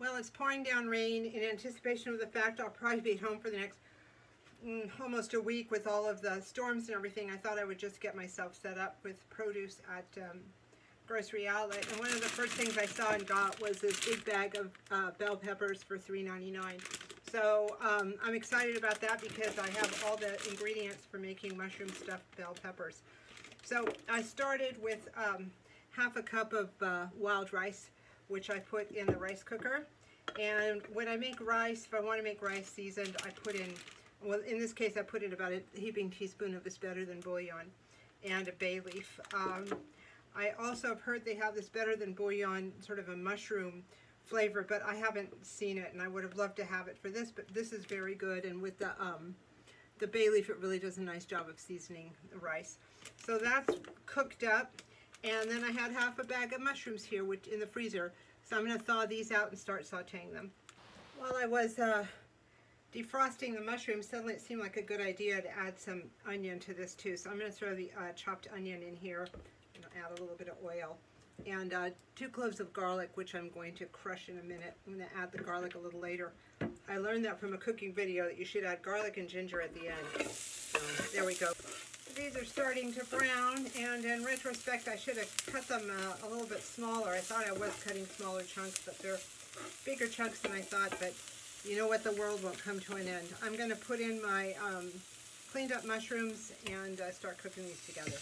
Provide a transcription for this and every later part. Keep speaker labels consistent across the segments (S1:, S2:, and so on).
S1: Well, it's pouring down rain. In anticipation of the fact I'll probably be home for the next almost a week with all of the storms and everything, I thought I would just get myself set up with produce at Grocery Outlet. And one of the first things I saw and got was this big bag of bell peppers for $3.99. So I'm excited about that because I have all the ingredients for making mushroom stuffed bell peppers. So I started with half a cup of wild rice, which I put in the rice cooker. And when I make rice, if I want to make rice seasoned, I put in, well, in this case, I put in about a heaping teaspoon of this Better Than Bouillon and a bay leaf. I also have heard they have this Better Than Bouillon, sort of a mushroom flavor, but I haven't seen it, and I would have loved to have it for this, but this is very good, and with the bay leaf, it really does a nice job of seasoning the rice. So that's cooked up, and then I had half a bag of mushrooms here which in the freezer, so I'm going to thaw these out and start sauteing them. While I was defrosting the mushrooms, suddenly it seemed like a good idea to add some onion to this too, so I'm going to throw the chopped onion in here and add a little bit of oil. And 2 cloves of garlic, which I'm going to crush in a minute. I'm going to add the garlic a little later. I learned that from a cooking video that you should add garlic and ginger at the end. So there we go. These are starting to brown, and in retrospect I should have cut them a little bit smaller. I thought I was cutting smaller chunks, but they're bigger chunks than I thought, but you know what, the world won't come to an end. I'm going to put in my cleaned up mushrooms and start cooking these together.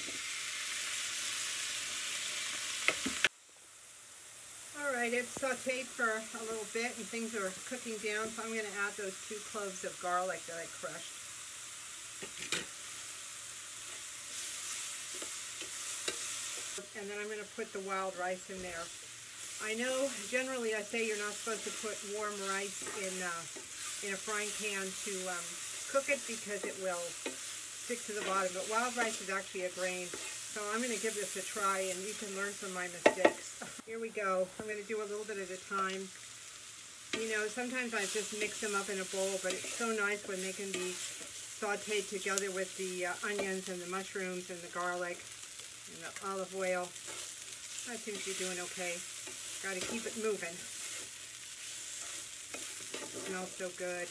S1: Alright, it's sauteed for a little bit and things are cooking down, so I'm going to add those 2 cloves of garlic that I crushed. And then I'm going to put the wild rice in there. I know generally I say you're not supposed to put warm rice in a frying pan to cook it because it will stick to the bottom, but wild rice is actually a grain. So I'm going to give this a try and you can learn from my mistakes. Here we go. I'm going to do a little bit at a time. You know, sometimes I just mix them up in a bowl, but it's so nice when they can be sauteed together with the onions and the mushrooms and the garlic and the olive oil. I think you're doing okay. Got to keep it moving. It smells so good.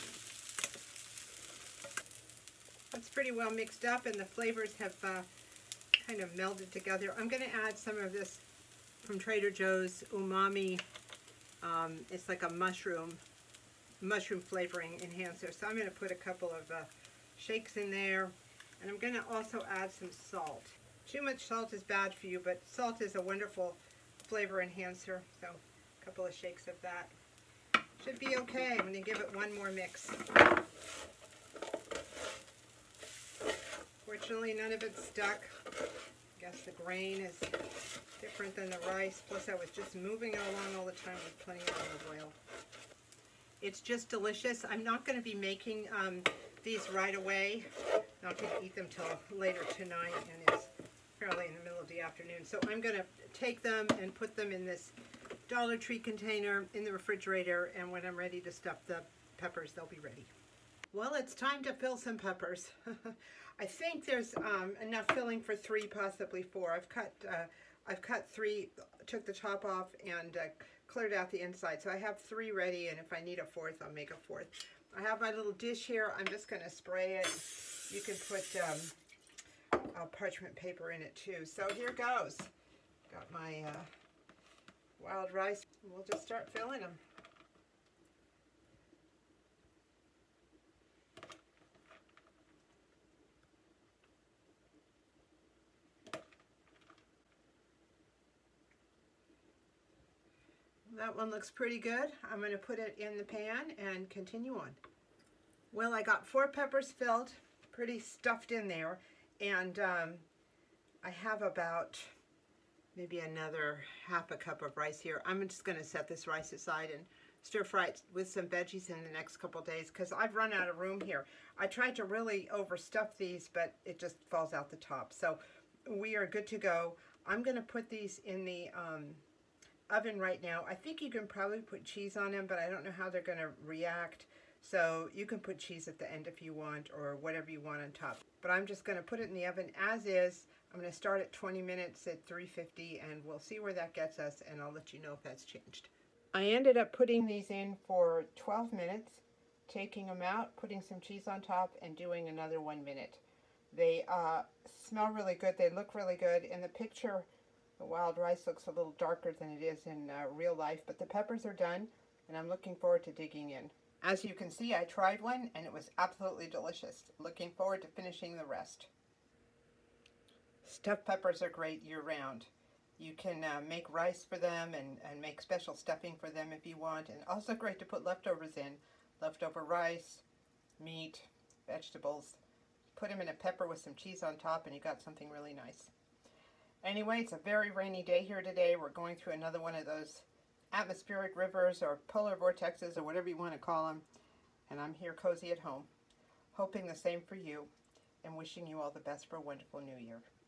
S1: It's pretty well mixed up and the flavors have kind of melded together. I'm going to add some of this from Trader Joe's umami. It's like a mushroom flavoring enhancer. So I'm going to put a couple of shakes in there, and I'm going to also add some salt. Too much salt is bad for you, but salt is a wonderful flavor enhancer. So a couple of shakes of that should be okay. I'm going to give it one more mix. Fortunately, none of it's stuck. I guess the grain is different than the rice. Plus, I was just moving it along all the time with plenty of olive oil. It's just delicious. I'm not going to be making these right away. Not going to eat them till later tonight, and it's fairly in the middle of the afternoon. So I'm going to take them and put them in this Dollar Tree container in the refrigerator, and when I'm ready to stuff the peppers, they'll be ready. Well, it's time to fill some peppers. I think there's enough filling for 3, possibly 4. I've cut 3, took the top off, and cleared out the inside. So I have 3 ready, and if I need a 4th, I'll make a 4th. I have my little dish here. I'm just going to spray it. You can put parchment paper in it too. So here goes. Got my wild rice. We'll just start filling them. That one looks pretty good. I'm going to put it in the pan and continue on. Well, I got 4 peppers filled, pretty stuffed in there, and I have about maybe another half a cup of rice here. I'm just going to set this rice aside and stir fry it with some veggies in the next couple days because I've run out of room here. I tried to really overstuff these, but it just falls out the top. So we are good to go. I'm going to put these in the oven right now. I think you can probably put cheese on them, but I don't know how they're going to react. So you can put cheese at the end if you want, or whatever you want on top. But I'm just going to put it in the oven as is. I'm going to start at 20 minutes at 350, and we'll see where that gets us, and I'll let you know if that's changed. I ended up putting these in for 12 minutes, taking them out, putting some cheese on top, and doing another 1 minute. They smell really good. They look really good. In the picture, the wild rice looks a little darker than it is in real life, but the peppers are done, and I'm looking forward to digging in. As you can see, I tried one, and it was absolutely delicious. Looking forward to finishing the rest. Stuffed peppers are great year-round. You can make rice for them and make special stuffing for them if you want, and also great to put leftovers in. Leftover rice, meat, vegetables. Put them in a pepper with some cheese on top and you got something really nice. Anyway, it's a very rainy day here today. We're going through another one of those atmospheric rivers or polar vortexes or whatever you want to call them. And I'm here cozy at home, hoping the same for you and wishing you all the best for a wonderful new year.